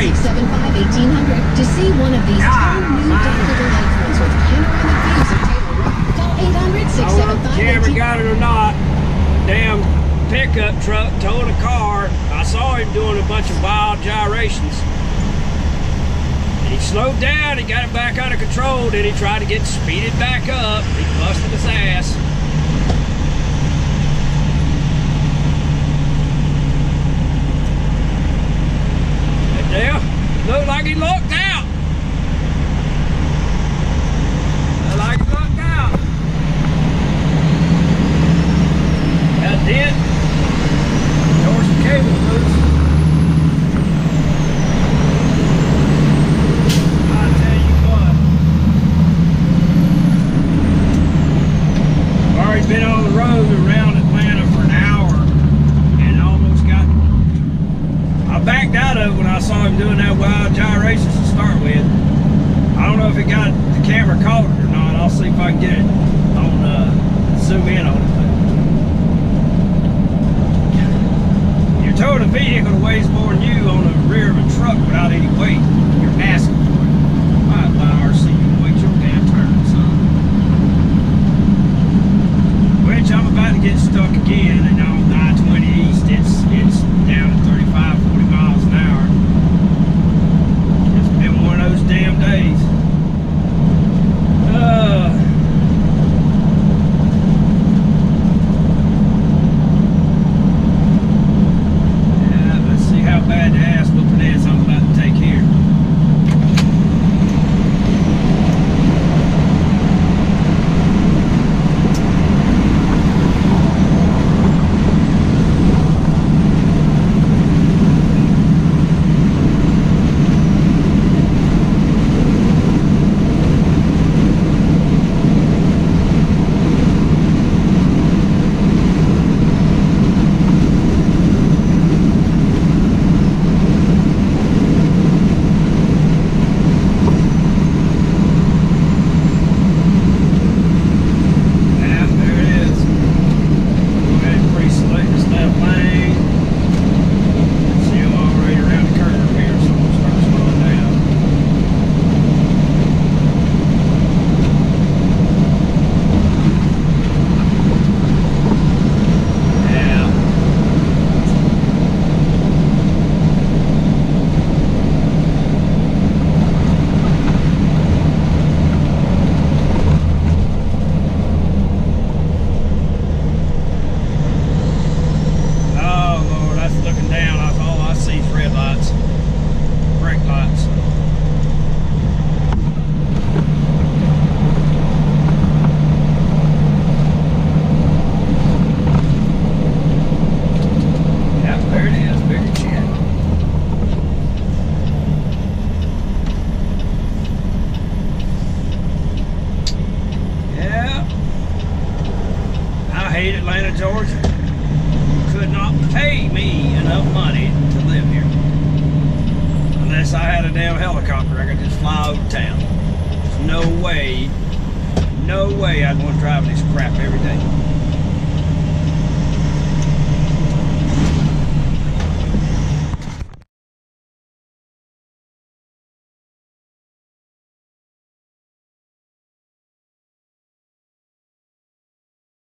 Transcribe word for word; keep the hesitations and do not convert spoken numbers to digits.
great. six seven five, eighteen hundred to see one of these God, two new man. decorative lights with panoramic views of Taylor Rock. Call eight hundred, I six don't know seven if the five, camera eighteen got it or not. Damn pickup truck towed a car. I saw him doing a bunch of wild gyrations. He slowed down, he got it back under control, then he tried to get speeded back up. He busted his ass. Yeah, looked like he lucked out. Looked like he lucked out. That did. Tore some cables loose. I tell you what. I've already been on the road around Atlanta for an hour and almost got. I backed out of it when I saw him doing that wild gyrations to start with. I don't know if it got the camera caught it or not. I'll see if I can get it on, uh, zoom in on it. You're towing a vehicle that weighs more than you on the rear of a truck without any weight. You're asking for it. Might buy R C, you wait your damn turn, son. Which I'm about to get stuck again, and on I twenty East, it's it's down to thirty-five, forty miles an hour. It's been one of those damn days. Uh, yeah, let's see how bad the ass whooping is I'm about to take here. Atlanta, Georgia. Could not pay me enough money to live here. Unless I had a damn helicopter, I could just fly over town. There's no way, no way I'd want to drive this crap every day.